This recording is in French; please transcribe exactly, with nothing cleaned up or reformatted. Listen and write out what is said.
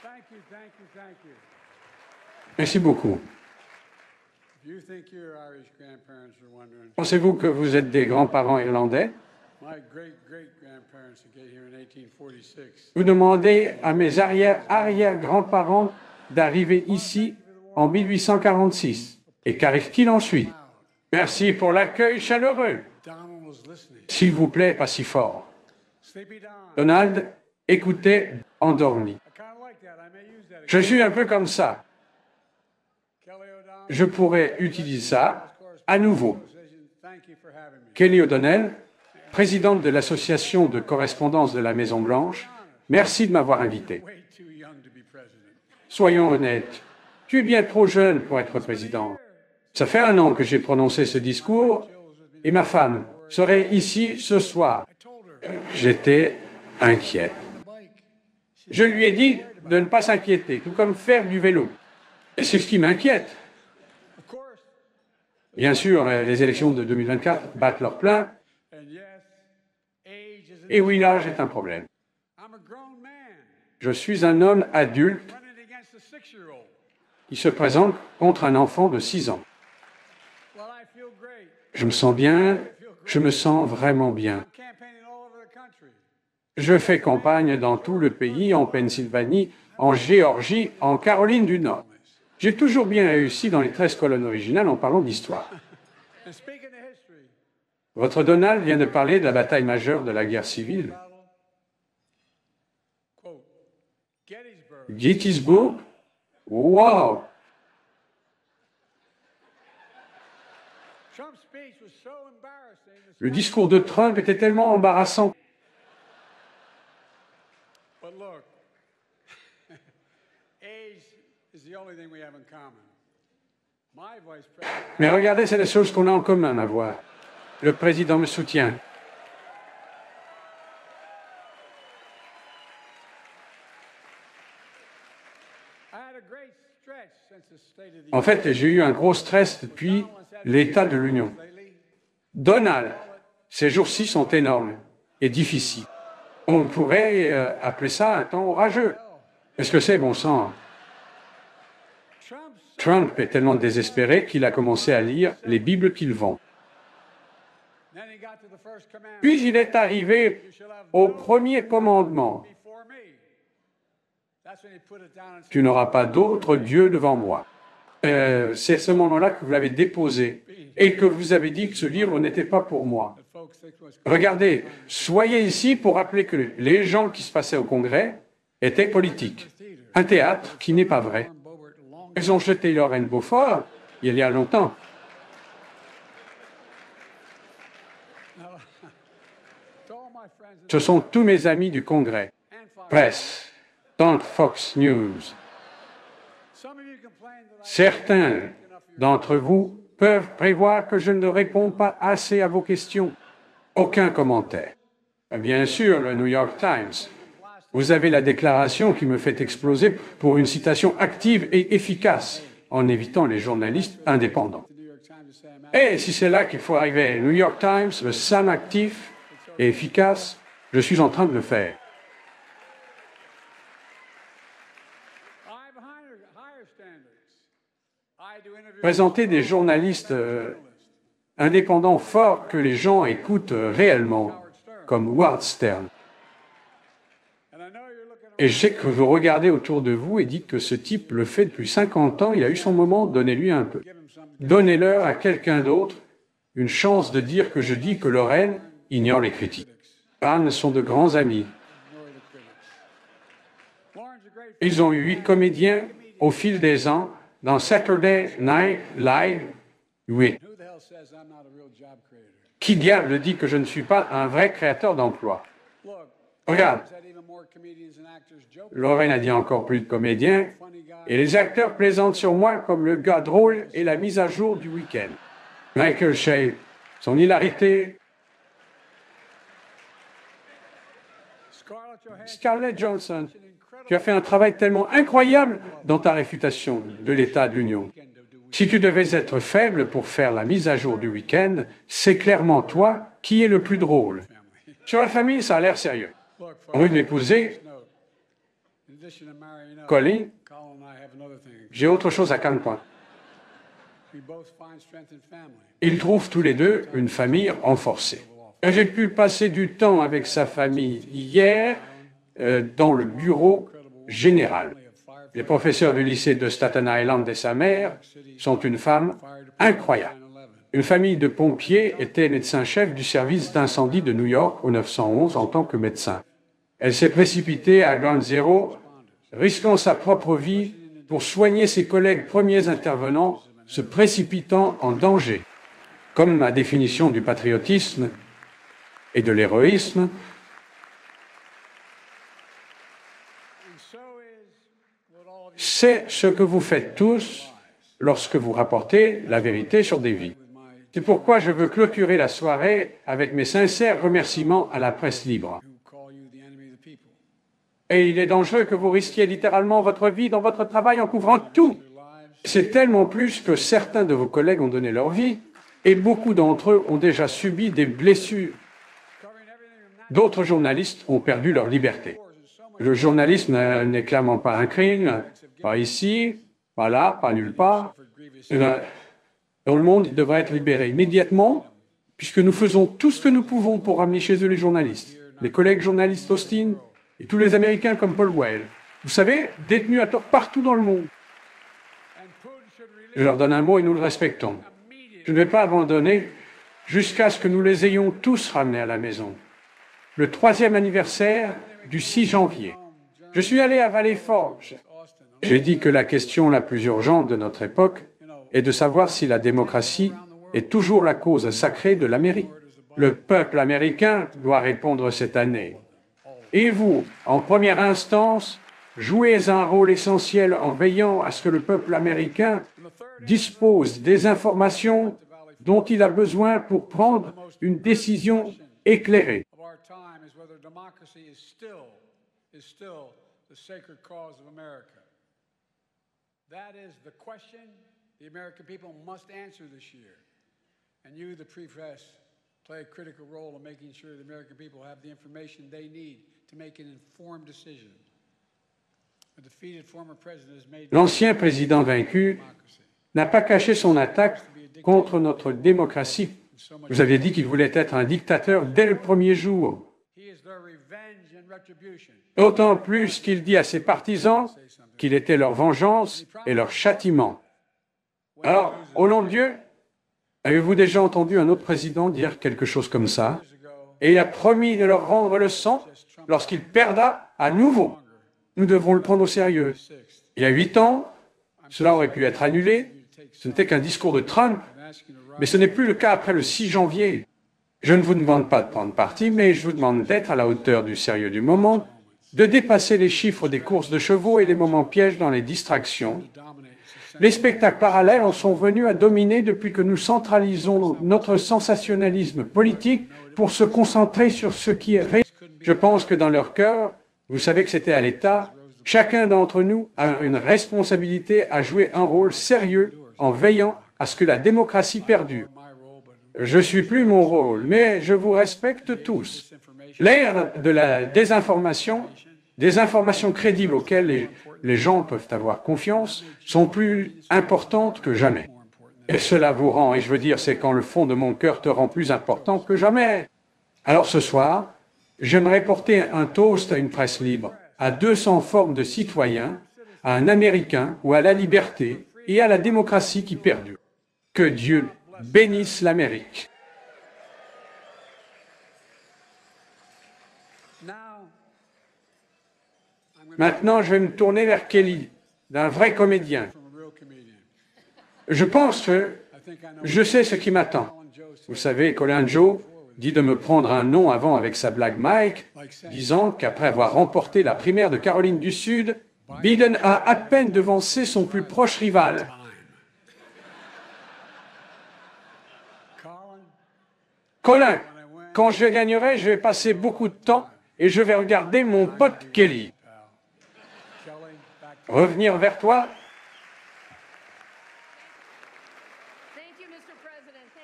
Merci beaucoup. Pensez-vous que vous êtes des grands-parents irlandais? Vous demandez à mes arrière-arrière-grands-parents d'arriver ici en mille huit cent quarante-six. Et qu'arrive-t-il ensuite? Merci pour l'accueil chaleureux. S'il vous plaît, pas si fort. Donald écoutait endormi. Je suis un peu comme ça. Je pourrais utiliser ça à nouveau. Kelly O'Donnell, présidente de l'association de correspondance de la Maison-Blanche, merci de m'avoir invité. Soyons honnêtes, tu es bien trop jeune pour être président. Ça fait un an que j'ai prononcé ce discours et ma femme serait ici ce soir. J'étais inquiet. Je lui ai dit de ne pas s'inquiéter, tout comme faire du vélo. Et c'est ce qui m'inquiète. Bien sûr, les élections de deux mille vingt-quatre battent leur plein. Et oui, l'âge est un problème. Je suis un homme adulte qui se présente contre un enfant de six ans. Je me sens bien, je me sens vraiment bien. Je fais campagne dans tout le pays, en Pennsylvanie, en Géorgie, en Caroline du Nord. J'ai toujours bien réussi dans les treize colonnes originales en parlant d'histoire. Votre Donald vient de parler de la bataille majeure de la guerre civile. Gettysburg? Wow! Le discours de Trump était tellement embarrassant. Mais regardez, c'est la chose qu'on a en commun à voir. Le président me soutient. En fait, j'ai eu un gros stress depuis l'état de l'Union. Donald, ces jours-ci sont énormes et difficiles. On pourrait euh, appeler ça un temps orageux. Est-ce que c'est bon sang? Trump est tellement désespéré qu'il a commencé à lire les Bibles qu'il vend. Puis il est arrivé au premier commandement. Tu n'auras pas d'autre Dieu devant moi. Euh, c'est à ce moment-là que vous l'avez déposé et que vous avez dit que ce livre n'était pas pour moi. Regardez, soyez ici pour rappeler que les gens qui se passaient au Congrès étaient politiques. Un théâtre qui n'est pas vrai. Ils ont jeté Lorraine Beaufort il y a longtemps. Ce sont tous mes amis du Congrès. Presse, dans Fox News. Certains d'entre vous peuvent prévoir que je ne réponds pas assez à vos questions. Aucun commentaire. Bien sûr, le New York Times. Vous avez la déclaration qui me fait exploser pour une citation active et efficace, en évitant les journalistes indépendants. Et si c'est là qu'il faut arriver, New York Times, le S A M actif et efficace, je suis en train de le faire. Présenter des journalistes euh, indépendants forts que les gens écoutent euh, réellement, comme Howard Stern. Et je sais que vous regardez autour de vous et dites que ce type le fait depuis cinquante ans, il a eu son moment, donnez-lui un peu. Donnez-leur à quelqu'un d'autre une chance de dire que je dis que Lorraine ignore les critiques. Anne sont de grands amis. Ils ont eu huit comédiens au fil des ans dans Saturday Night Live. Oui. Qui diable dit que je ne suis pas un vrai créateur d'emplois? Regarde. Lorraine a dit encore plus de comédiens, et les acteurs plaisantent sur moi comme le gars drôle et la mise à jour du week-end. Michael Shea, son hilarité. Scarlett Johansson, tu as fait un travail tellement incroyable dans ta réfutation de l'état de l'Union. Si tu devais être faible pour faire la mise à jour du week-end, c'est clairement toi qui es le plus drôle. Sur la famille, ça a l'air sérieux. On veut m'épouser. Colin, j'ai autre chose à Cannes-Point. Ils trouvent tous les deux une famille renforcée. J'ai pu passer du temps avec sa famille hier euh, dans le bureau général. Les professeurs du lycée de Staten Island et sa mère sont une femme incroyable. Une famille de pompiers était médecin-chef du service d'incendie de New York au neuf cent onze en tant que médecin. Elle s'est précipitée à Ground Zero, risquant sa propre vie pour soigner ses collègues premiers intervenants, se précipitant en danger. Comme ma définition du patriotisme et de l'héroïsme, c'est ce que vous faites tous lorsque vous rapportez la vérité sur des vies. C'est pourquoi je veux clôturer la soirée avec mes sincères remerciements à la presse libre. Et il est dangereux que vous risquiez littéralement votre vie dans votre travail en couvrant tout. C'est tellement plus que certains de vos collègues ont donné leur vie et beaucoup d'entre eux ont déjà subi des blessures. D'autres journalistes ont perdu leur liberté. Le journalisme n'est clairement pas un crime, pas ici, pas là, pas nulle part. Dans le monde, il devrait être libéré immédiatement, puisque nous faisons tout ce que nous pouvons pour ramener chez eux les journalistes, les collègues journalistes Austin et tous les Américains comme Paul Whelan. Vous savez, détenus à tort partout dans le monde. Je leur donne un mot et nous le respectons. Je ne vais pas abandonner jusqu'à ce que nous les ayons tous ramenés à la maison. Le troisième anniversaire du six janvier. Je suis allé à Valley Forge. J'ai dit que la question la plus urgente de notre époque est de savoir si la démocratie est toujours la cause sacrée de l'Amérique. Le peuple américain doit répondre cette année. Et vous, en première instance, jouez un rôle essentiel en veillant à ce que le peuple américain dispose des informations dont il a besoin pour prendre une décision éclairée. That is the question the American people must answer this year. And you, the press, play a critical role in making sure the American people have the information they need to make an informed decision. A defeated former president has made... L'ancien président vaincu n'a pas caché son attaque contre notre démocratie. Vous aviez dit qu'il voulait être un dictateur dès le premier jour. Autant plus qu'il dit à ses partisans qu'il était leur vengeance et leur châtiment. Alors, au nom de Dieu, avez-vous déjà entendu un autre président dire quelque chose comme ça? Et il a promis de leur rendre le sang lorsqu'il perda à nouveau. Nous devons le prendre au sérieux. Il y a huit ans, cela aurait pu être annulé. Ce n'était qu'un discours de Trump, mais ce n'est plus le cas après le six janvier. Je ne vous demande pas de prendre parti, mais je vous demande d'être à la hauteur du sérieux du moment, de dépasser les chiffres des courses de chevaux et les moments pièges dans les distractions. Les spectacles parallèles en sont venus à dominer depuis que nous centralisons notre sensationnalisme politique pour se concentrer sur ce qui est réel. Je pense que dans leur cœur, vous savez que c'était à l'État, chacun d'entre nous a une responsabilité à jouer un rôle sérieux en veillant à ce que la démocratie perdure. Je ne suis plus mon rôle, mais je vous respecte tous. L'ère de la désinformation, des informations crédibles auxquelles les, les gens peuvent avoir confiance, sont plus importantes que jamais. Et cela vous rend, et je veux dire, c'est quand le fond de mon cœur te rend plus important que jamais. Alors ce soir, j'aimerais porter un toast à une presse libre, à deux cents formes de citoyens, à un Américain ou à la liberté et à la démocratie qui perdure. Que Dieu bénisse l'Amérique. Maintenant, je vais me tourner vers Kelly, d'un vrai comédien. Je pense que je sais ce qui m'attend. Vous savez, Colin Joe dit de me prendre un nom avant avec sa blague Mike, disant qu'après avoir remporté la primaire de Caroline du Sud, Biden a à peine devancé son plus proche rival. Colin, quand je gagnerai, je vais passer beaucoup de temps et je vais regarder mon pote Kelly. Revenir vers toi